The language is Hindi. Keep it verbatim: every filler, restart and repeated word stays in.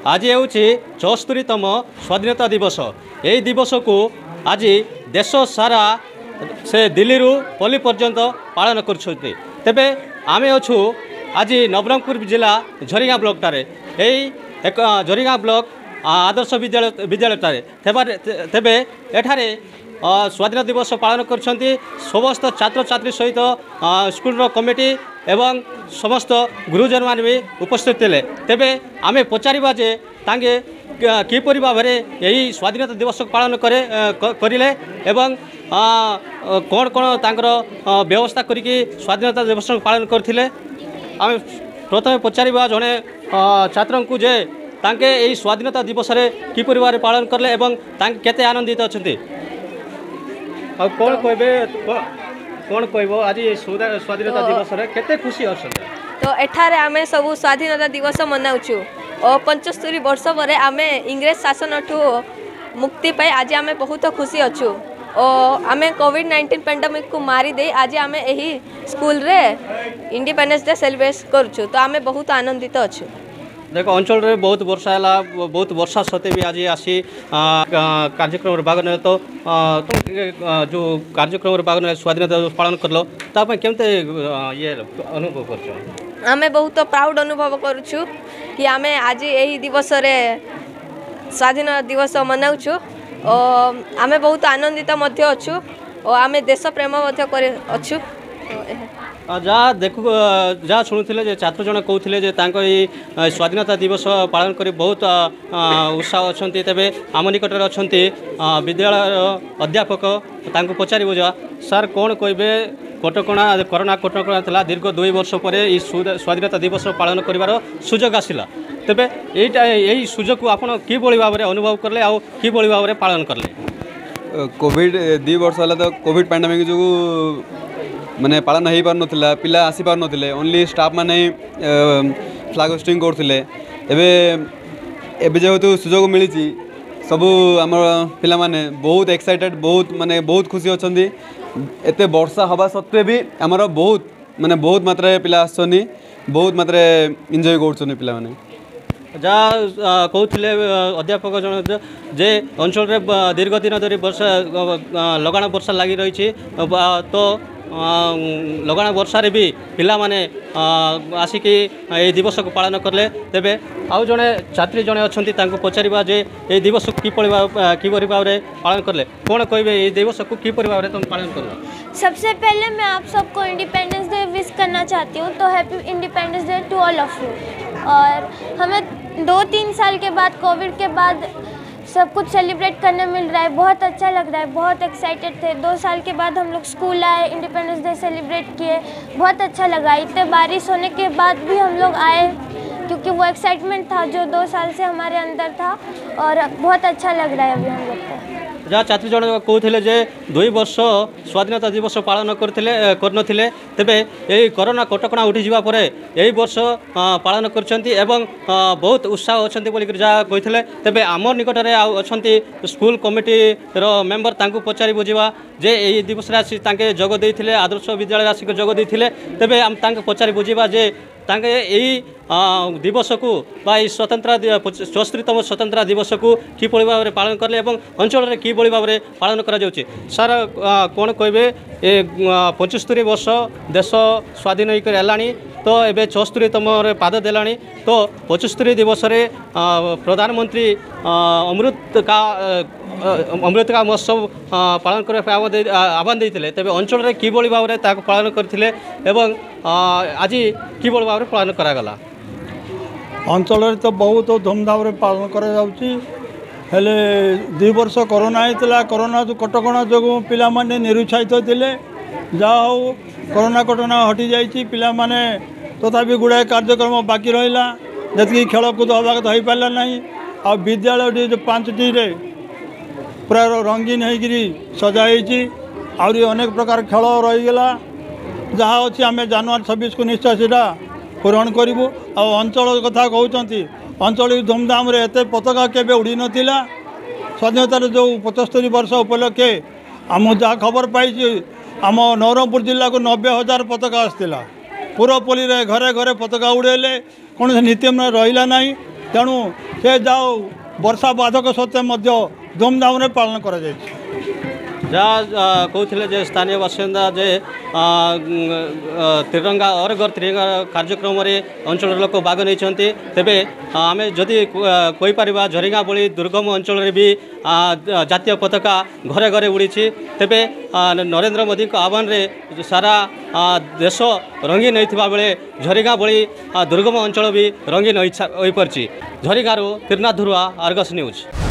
आज हूँ चौस्तरीतम स्वाधीनता दिवस। यही दिवस को आज देश सारा से दिल्ली रू पल्ली पर्यंत पालन करुछते। तेबे आमे अच्छू आज नवरंगपुर जिला झरिगाँ ब्लॉक टारे यही एक झरिगाँ ब्लॉक आदर्श विद्यालय विद्यालय तेबे एठारे स्वाधीनता दिवस पालन करछंती समस्त छात्र छात्री सहित स्कूल कमिटी एवं समस्त गुरुजन मान भी उपस्थित थे। तेबे आमे पचारिबा जे तांगे किपरि भाव में यही स्वाधीनता दिवस पालन करे करिले एवं कौन कौन तांकर व्यवस्था करिके स्वाधीनता दिवस पालन करथिले। आमे प्रथम पचारिबा जने छात्र को जे तांके यही स्वाधीनता दिवस रे किपरि भाव पालन करले एवं तांके केते आनंदित अछंती। आ कौन कहबे कौन कहबो आज स्वाधीनता दिवस रे केते खुशी अछंती। तो एठारे आमे सब स्वाधीनता दिवस मनाउछु और पंचस्तरी वर्ष पर आमे इंग्रेज शासन ठू मुक्ति पाई आज आमे बहुत खुशी अच्छू और आमे कोविड नाइंटीन पेंडेमिक को मारी दे आज आमे यही स्कूल रे इंडिपेंडेंस डे सेलिब्रेट करूछु। तो आमे बहुत आनंदित अच्छू। देखो अंचल रे बहुत वर्षा है बहुत वर्षा सत्वे भी आज आसी कार्यक्रम भाग ने तो तुम जो कार्यक्रम भाग ने स्वाधीनता दिवस पालन करलो तापे केमते ये अनुभव करछो। आमे बहुत प्राउड अनुभव करूछु कि आमे आज यही दिवस रे स्वाधीनता दिवस मनाउछु और आमे बहुत आनंदित मध्य अच्छु और आमे देश प्रेम मध्य करे अच्छु। जहाँ देखु जहाँ शुणुले छात्र जन कहते हैं स्वाधीनता दिवस पालन कर बहुत उत्साह अच्छा। तेरे आम निकट अच्छा विद्यालय अध्यापक पचार जा सार कौन कहे कटकणा कोरोना कटकणा था दीर्घ दुई वर्ष पर स्वाधीनता दिवस पालन कर सुजोग आसला। तेबे यही सुजोग को आपड़ कि भाव में अनुभव कले आ कि भाव में पालन कले। कोविड दु वर्ष है तो कोविड पैंडेमिक जो माने पालन हो पार नाला पिला आसी पार नथिले ओनली स्टाफ माने फ्लैग होस्टिंग करथिले। एबे एबे जेहेतु सुजोग मिली सबू आम पिला माने बहुत एक्साइटेड बहुत माने बहुत खुशी अछंती। एते वर्षा हवा सत्वे भी आमर बहुत माने बहुत मात्रा पिला आसछनी बहुत मात्रा एंजॉय करछनी पिला माने। जहाँ कहते अध्यापक जन जे अंचल रे दीर्घ दिन धरी वर्षा लगाण वर्षा लगी रही तो लगाण वर्षा रे भी पिला माने आसिकी ये दिवस को पालन करले। तेबे आउ जड़े छात्री जड़े अच्छा पचारिबा जे ये दिवस को किपरि भाव में पालन करले कौन कहे ये दिवस को किपरि भाव में तुम पालन कर। सबसे पहले मैं आप सबको इंडिपेंडेंस डे विश करना चाहती हूँ। तो happy independence day to all of you. और हमें दो तीन साल के बाद कोविड के बाद सब कुछ सेलिब्रेट करने मिल रहा है बहुत अच्छा लग रहा है बहुत एक्साइटेड थे। दो साल के बाद हम लोग स्कूल आए इंडिपेंडेंस डे सेलिब्रेट किए बहुत अच्छा लगा। इतने बारिश होने के बाद भी हम लोग आए क्योंकि वो एक्साइटमेंट था जो दो साल से हमारे अंदर था और बहुत अच्छा लग रहा है अभी हम लोग को। जहाँ छात्री जन कहते जे दुई वर्ष स्वाधीनता दिवस पालन करते तेबे यही कोरोना कटकणा उठी जावा परे यही वर्ष पालन करछंती एवं बहुत उत्साह अच्छी बोलिक जहाँ कहते। तेबे आम निकट में अच्छा स्कूल कमिटी रो मेंबर तांको पचारि बुझा जे यही दिवस आसी तांके जोग देइथिले आदर्श विद्यालय आसिक जोग देइथिले। तेबे आम तांके पचारि बुझा जे तांके यही दिवस को स्वतंत्र चौस्तरीतम स्वतंत्र दिवस को कि भाव में पालन कले एवं अंचल में कि भाव में पालन करा जाउछि। सार कौन कहे ये पचस्तरी वर्ष देश स्वाधीन होकर है तो ये चौस्तरीतम पाद देलानी तो पचस्तरी दिवस रे प्रधानमंत्री अमृत का अमृत का महोत्सव पालन करने आह्वान देते। तेज अंचल में कि भाव में पालन करते एवं आज कि भाव में पालन करागला। अंचल तो बहुत धूमधाम पालन करा हेले दुई वर्ष कोरोना होता कोरोना जो कटकणा जो पिला माने निरुत्साहित होते जहाँ हो कोरोना कटकणा हटि जाइए पिला माने तथापि गुड़ाए कार्यक्रम बाकी रहा जी खेलकूद हवा तो हो पारा ना आ विद्यालय जो पांचटी रे पूरा रंगीन होगी सजाई आहरी अनेक प्रकार खेल रहीगला जहाँ अच्छी आम जनवरी छब्बीस को निश्चय सीटा पूरण करूँ। अंचल कथा कहते अंचल धूमधाम एत पताका केवे उड़ी नाला स्वाधीनतार जो पचस्तरी वर्ष उपलक्षे आम जहाँ खबर पाई आम नवरंगपुर जिला को नब्बे हजार पताका आसाला पूरपल्ली घरे घरे पताका उड़ेले कौन नीति रहा ना तेणु से जाओ वर्षा बाधक सत्वे धूमधाम रे पालन करा जाय जहाँ कहते जे स्थानीय बासिंदा जे तिरंगा और घर तिरंगा कार्यक्रम अंचल लोक भाग नहीं तेबे आम जदि कहीपर झरिंगा भली दुर्गम अंचल भी जातीय पताका घरे घरे उड़ी तेबे नरेंद्र मोदी आह्वान रे सारा देश रंगीन होता बेले झरिंगा भली दुर्गम अंचल भी रंगीन हो पार्टी झरिंगारू तीर्नाथ धुरुआ आर्गस न्यूज।